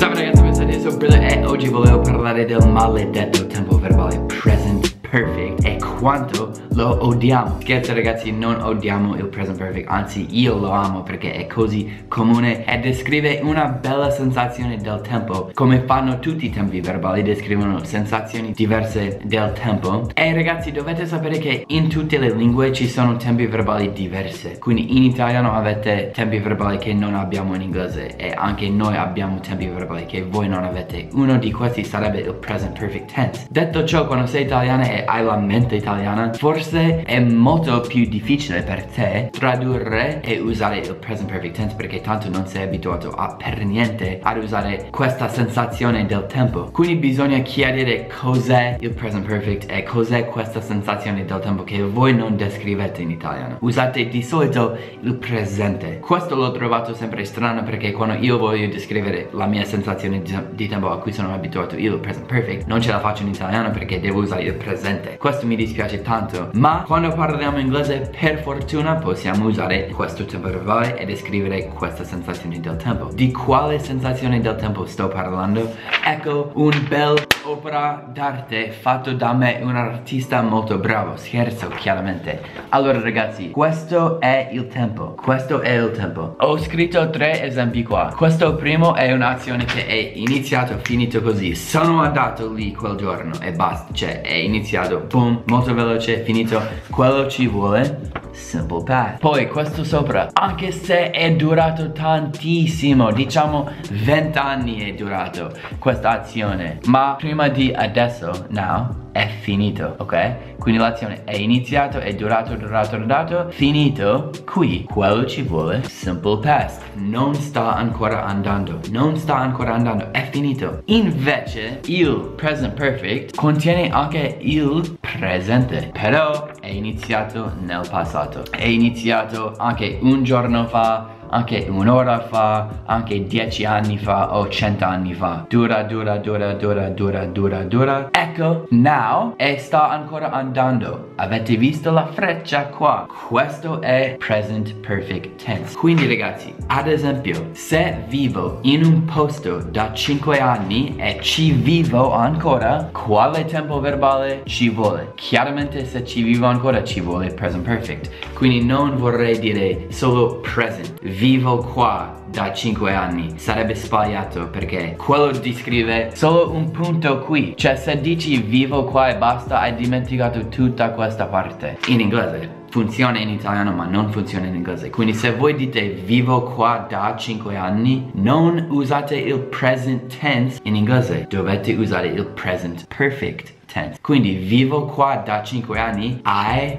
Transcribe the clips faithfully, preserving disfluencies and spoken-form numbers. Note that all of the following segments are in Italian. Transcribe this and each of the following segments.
Salve ragazzi, io sono Brilla e oggi volevo parlare del maledetto tempo verbale present perfect e quanto lo odiamo. Scherzo ragazzi, non odiamo il present perfect, anzi io lo amo perché è così comune e descrive una bella sensazione del tempo. Come fanno tutti i tempi verbali, descrivono sensazioni diverse del tempo. E ragazzi, dovete sapere che in tutte le lingue ci sono tempi verbali diversi. Quindi in italiano avete tempi verbali che non abbiamo in inglese e anche noi abbiamo tempi verbali che voi non avete. Uno di questi sarebbe il present perfect tense. Detto ciò, quando sei italiana e hai la mente italiana, forse è molto più difficile per te tradurre e usare il present perfect tense perché tanto non sei abituato a per niente ad usare questa sensazione del tempo. Quindi bisogna chiarire cos'è il present perfect e cos'è questa sensazione del tempo che voi non descrivete in italiano. Usate di solito il presente. Questo l'ho trovato sempre strano perché quando io voglio descrivere la mia sensazione di, di tempo a cui sono abituato io, il present perfect, non ce la faccio in italiano perché devo usare il presente. Questo mi dispiace tanto, ma quando parliamo inglese per fortuna possiamo usare questo tempo verbale e descrivere questa sensazione del tempo. Di quale sensazione del tempo sto parlando? Ecco, un bel opera d'arte fatto da me, un artista molto bravo. Scherzo, chiaramente. Allora ragazzi, questo è il tempo. Questo è il tempo. Ho scritto tre esempi qua. Questo primo è un'azione che è iniziato, finito così. Sono andato lì quel giorno e basta. Cioè, è iniziato, boom, molto veloce, finito. Quello ci vuole simple past. Poi questo sopra, anche se è durato tantissimo, diciamo venti anni è durato questa azione, ma prima di adesso, now, è finito, ok? Quindi l'azione è iniziato, è durato, durato, durato, finito. Qui, quello ci vuole simple past. Non sta ancora andando, non sta ancora andando, è finito. Invece, il present perfect contiene anche il presente, però è iniziato nel passato. È iniziato anche un giorno fa, anche un'ora fa, anche dieci anni fa o cento anni fa. Dura, dura, dura, dura, dura, dura, dura. Ecco, now, e sta ancora andando. Avete visto la freccia qua? Questo è present perfect tense. Quindi ragazzi, ad esempio, se vivo in un posto da cinque anni e ci vivo ancora, quale tempo verbale ci vuole? Chiaramente se ci vivo ancora ci vuole present perfect. Quindi non vorrei dire solo present. Vivo qua da cinque anni, sarebbe sbagliato perché quello descrive solo un punto qui. Cioè se dici vivo qua e basta, hai dimenticato tutta questa parte. In inglese funziona in italiano ma non funziona in inglese. Quindi se voi dite vivo qua da cinque anni, non usate il present tense in inglese, dovete usare il present perfect tense. Quindi vivo qua da cinque anni. I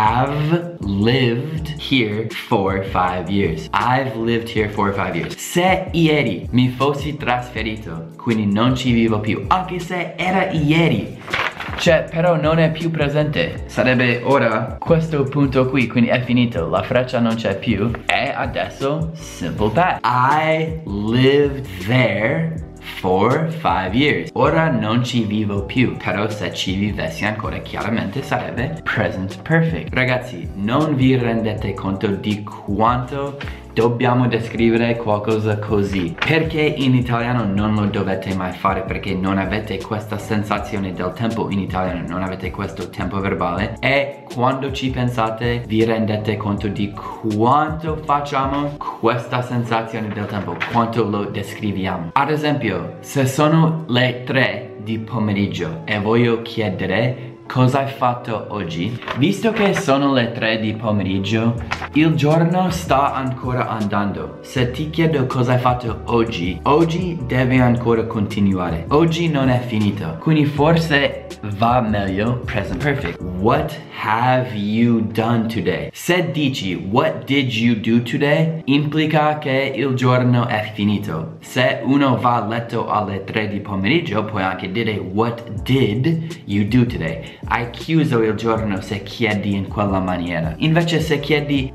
have lived here for five years. I've lived here for five years. Se ieri mi fossi trasferito, quindi non ci vivo più, anche se era ieri, cioè però non è più presente, sarebbe ora questo punto qui, quindi è finito, la freccia non c'è più e adesso simple past. I lived there for five years. Ora non ci vivo più, però se ci vivessi ancora chiaramente sarebbe present perfect. Ragazzi, non vi rendete conto di quanto dobbiamo descrivere qualcosa così, perché in italiano non lo dovete mai fare, perché non avete questa sensazione del tempo in italiano, non avete questo tempo verbale e quando ci pensate vi rendete conto di quanto facciamo questa sensazione del tempo, quanto lo descriviamo. Ad esempio, se sono le tre di pomeriggio e voglio chiedere cosa hai fatto oggi, visto che sono le tre di pomeriggio, il giorno sta ancora andando. Se ti chiedo cosa hai fatto oggi, oggi deve ancora continuare. Oggi non è finito. Quindi forse va meglio present perfect. What have you done today? Se dici what did you do today, implica che il giorno è finito. Se uno va a letto alle tre di pomeriggio, puoi anche dire what did you do today? Hai chiuso il giorno se chiedi in quella maniera. Invece se chiedi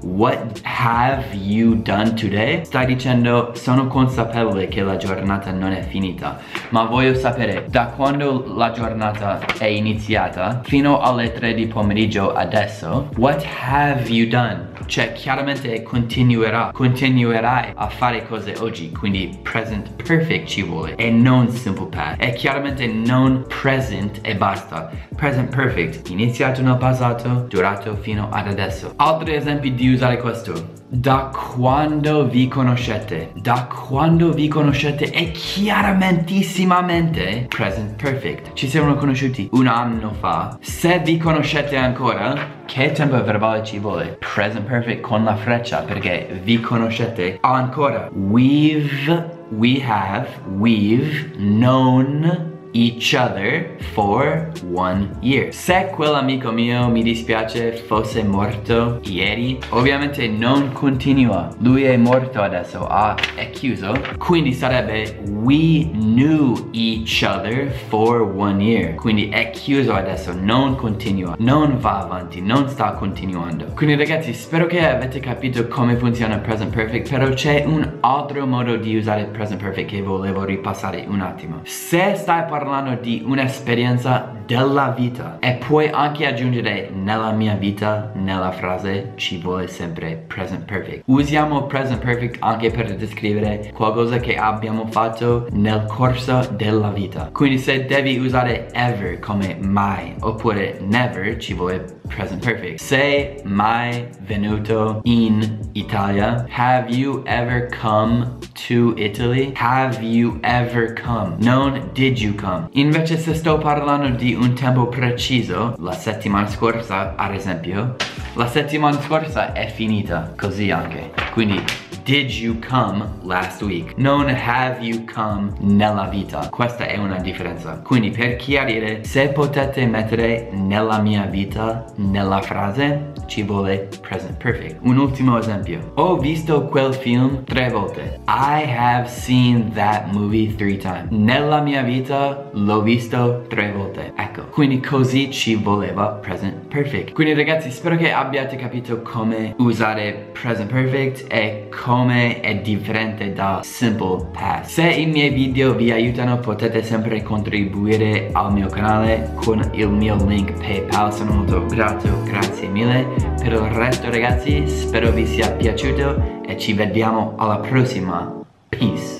What have you done today? Stai dicendo sono consapevole che la giornata non è finita, ma voglio sapere da quando la giornata è iniziata fino alle tre di pomeriggio adesso. What have you done? Cioè chiaramente continuerà, continuerai a fare cose oggi, quindi present perfect ci vuole e non simple past. E chiaramente non present e basta. Present perfect, iniziato nel passato, durato fino ad adesso. Altri esempi di usare questo. Da quando vi conoscete? Da quando vi conoscete è chiaramentisssimamente present perfect. Ci siamo conosciuti un anno fa. Se vi conoscete ancora, che tempo verbale ci vuole? Present perfect con la freccia, perché vi conoscete ancora. We've, we have, we've known each other for one year. Se quell'amico mio, mi dispiace, fosse morto ieri, ovviamente non continua. Lui è morto adesso, ah, è chiuso. Quindi sarebbe we knew each other for one year. Quindi è chiuso adesso, non continua, non va avanti, non sta continuando. Quindi ragazzi, spero che avete capito come funziona present perfect, però c'è un altro modo di usare present perfect che volevo ripassare un attimo. Se stai parlando parlando di un'esperienza della vita e puoi anche aggiungere nella mia vita nella frase, ci vuole sempre present perfect. Usiamo present perfect anche per descrivere qualcosa che abbiamo fatto nel corso della vita. Quindi se devi usare ever come mai oppure never, ci vuole present perfect. Sei mai venuto in Italia? Have you ever come to Italy? Have you ever come? Non did you come. Invece se sto parlando di un tempo preciso, la settimana scorsa ad esempio, la settimana scorsa è finita, così anche. Quindi did you come last week? Non have you come nella vita. Questa è una differenza. Quindi per chiarire, se potete mettere nella mia vita nella frase, ci vuole present perfect. Un ultimo esempio. Ho visto quel film tre volte. I have seen that movie three times. Nella mia vita l'ho visto tre volte. Ecco, quindi così ci voleva present perfect. Quindi ragazzi, spero che abbiate capito come usare present perfect e come è differente da simple past. Se i miei video vi aiutano, potete sempre contribuire al mio canale con il mio link PayPal. Sono molto grato, grazie mille. Per il resto ragazzi, spero vi sia piaciuto e ci vediamo alla prossima. Peace.